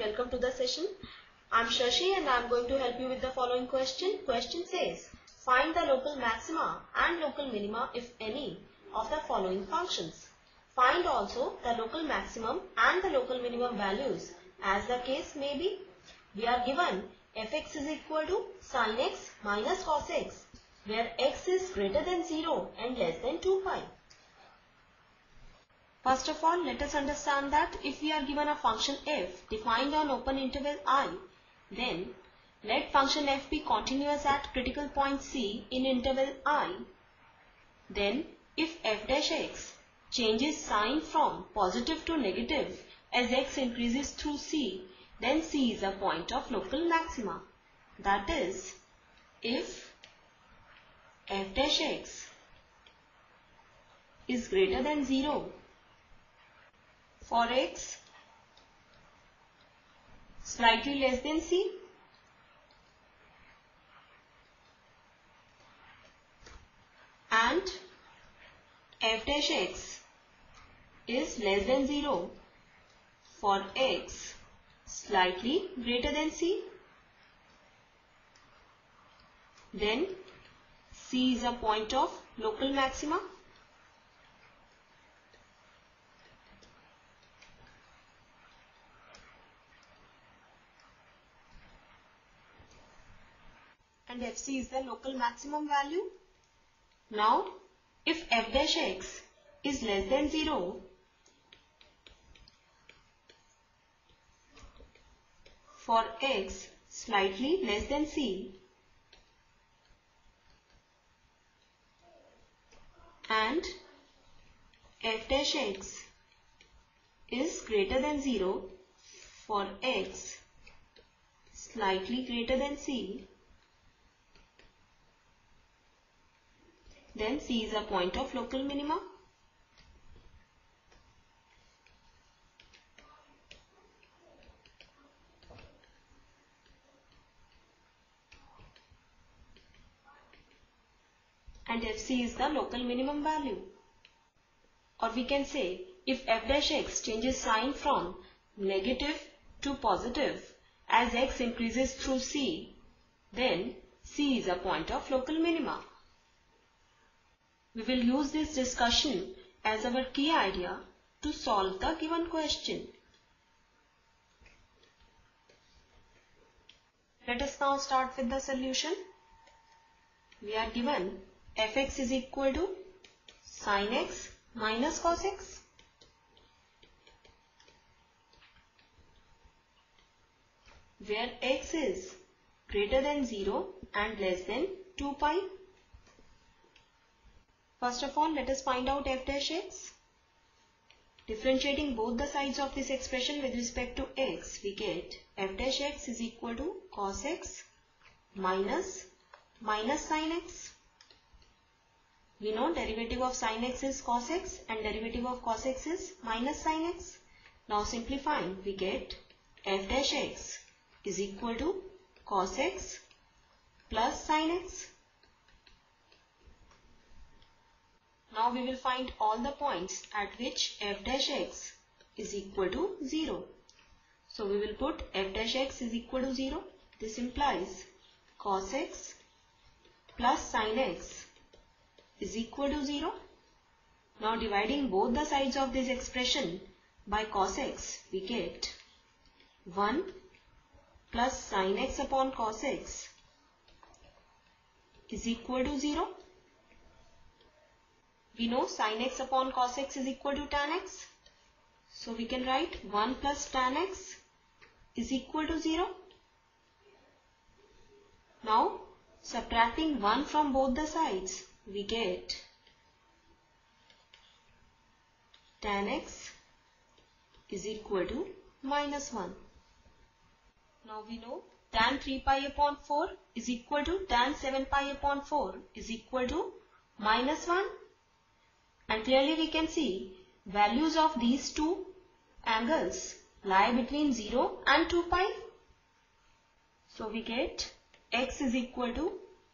welcome to the session. I'm Shashi and I'm going to help you with the following question. Question says, find the local maxima and local minima if any of the following functions. Find also the local maximum and the local minimum values as the case may be. We are given fx is equal to sin x minus cos x, where x is greater than 0 and less than 2 pi. First of all, let us understand that if we are given a function f defined on open interval I, then let function f be continuous at critical point C in interval I. Then if f dash x changes sign from positive to negative as x increases through C, then C is a point of local maxima. That is, if f dash x is greater than 0 for x slightly less than C, and f dash x is less than 0 for x slightly greater than C, then C is a point of local maxima. And fc is the local maximum value. Now, if f dash x is less than 0 for x slightly less than C, and f dash x is greater than 0 for x slightly greater than C, then C is a point of local minima. And fc is the local minimum value. Or we can say, if f dash x changes sign from negative to positive as x increases through C, then C is a point of local minima. We will use this discussion as our key idea to solve the given question. Let us now start with the solution. We are given fx is equal to sin x minus cos x. Where x is greater than 0 and less than 2 pi. First of all, let us find out f dash x. Differentiating both the sides of this expression with respect to x, we get f dash x is equal to cos x minus sin x. We know derivative of sin x is cos x and derivative of cos x is minus sin x. Now simplifying, we get f dash x is equal to cos x plus sin x. Now we will find all the points at which f dash x is equal to 0. So we will put f dash x is equal to 0. This implies cos x plus sin x is equal to 0. Now dividing both the sides of this expression by cos x, we get 1 plus sin x upon cos x is equal to 0. We know sin x upon cos x is equal to tan x. So we can write 1 plus tan x is equal to 0. Now subtracting 1 from both the sides, we get tan x is equal to minus 1. Now we know tan 3 pi upon 4 is equal to tan 7 pi upon 4 is equal to minus 1. And clearly we can see values of these two angles lie between 0 and 2 pi. So we get x is equal to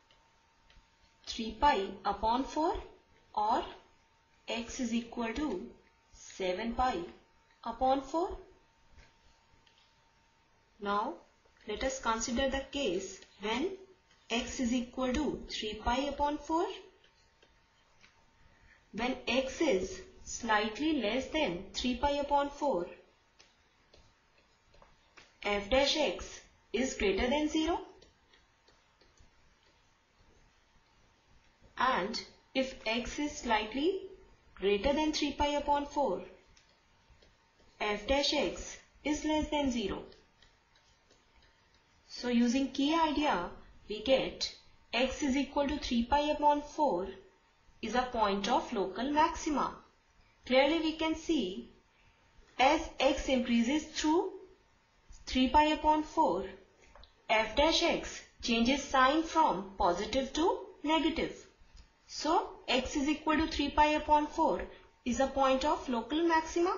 3 pi upon 4 or x is equal to 7 pi upon 4. Now let us consider the case when x is equal to 3 pi upon 4. When x is slightly less than 3 pi upon 4, f dash x is greater than 0. And if x is slightly greater than 3 pi upon 4, f dash x is less than 0. So using key idea, we get x is equal to 3 pi upon 4 is a point of local maxima. Clearly we can see as x increases through 3 pi upon 4, f dash x changes sign from positive to negative. So x is equal to 3 pi upon 4 is a point of local maxima.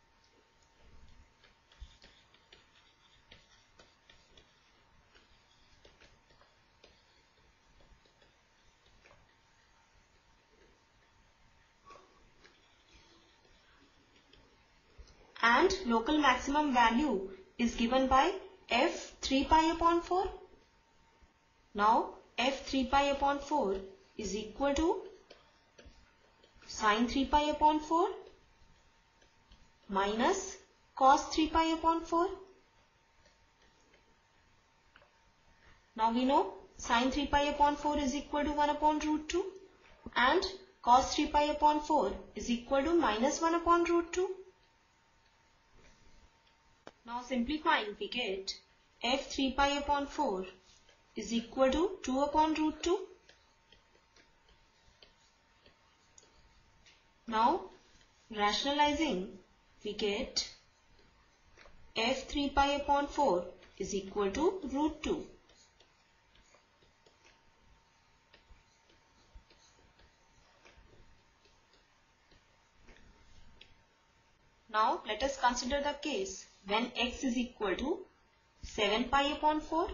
And local maximum value is given by f 3 pi upon 4. Now f 3 pi upon 4 is equal to sin 3 pi upon 4 minus cos 3 pi upon 4. Now we know sin 3 pi upon 4 is equal to 1 upon root 2 and cos 3 pi upon 4 is equal to minus 1 upon root 2. Now simplifying, we get f 3 pi upon 4 is equal to 2 upon root 2. Now rationalizing, we get f 3 pi upon 4 is equal to root 2. Now let us consider the case when x is equal to 7 pi upon 4.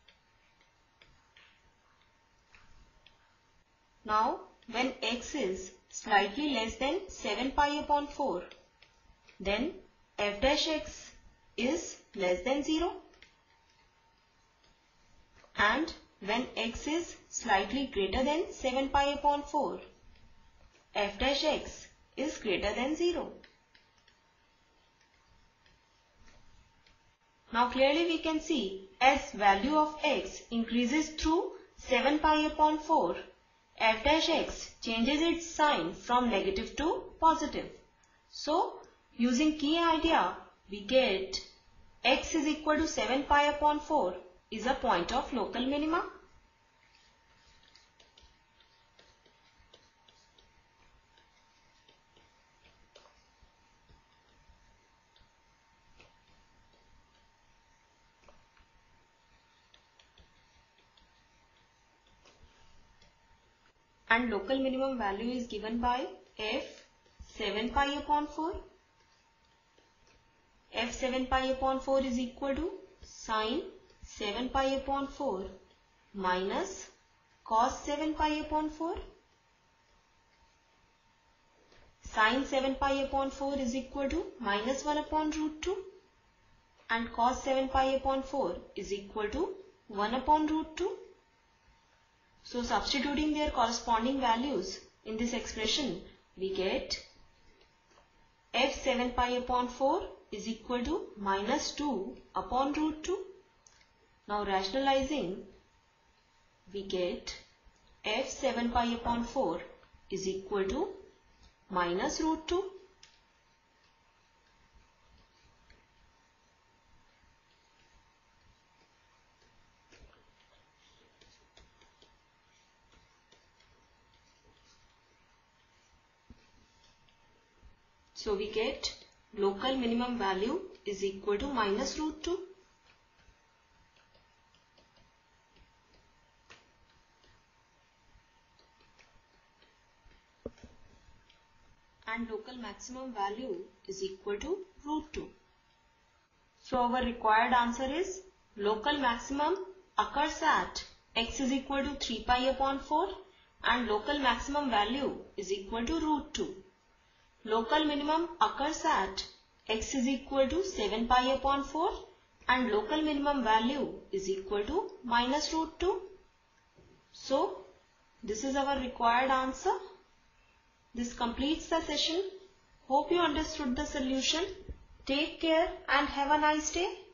Now when x is slightly less than 7 pi upon 4, then f dash x is less than 0. And when x is slightly greater than 7 pi upon 4, f dash x is greater than 0. Now clearly we can see as value of x increases through 7 pi upon 4, f dash x changes its sign from negative to positive. So using key idea, we get x is equal to 7 pi upon 4 is a point of local minima. And local minimum value is given by f 7 pi upon 4. f 7 pi upon 4 is equal to sin 7 pi upon 4 minus cos 7 pi upon 4. Sin 7 pi upon 4 is equal to minus 1 upon root 2 and cos 7 pi upon 4 is equal to 1 upon root 2. So substituting their corresponding values in this expression, we get f 7 pi upon 4 is equal to minus 2 upon root 2. Now rationalizing, we get f 7 pi upon 4 is equal to minus root 2. So we get local minimum value is equal to minus root 2. And local maximum value is equal to root 2. So our required answer is local maximum occurs at x is equal to 3 pi upon 4 and local maximum value is equal to root 2. Local minimum occurs at x is equal to 7 pi upon 4 and local minimum value is equal to minus root 2. So this is our required answer. This completes the session. Hope you understood the solution. Take care and have a nice day.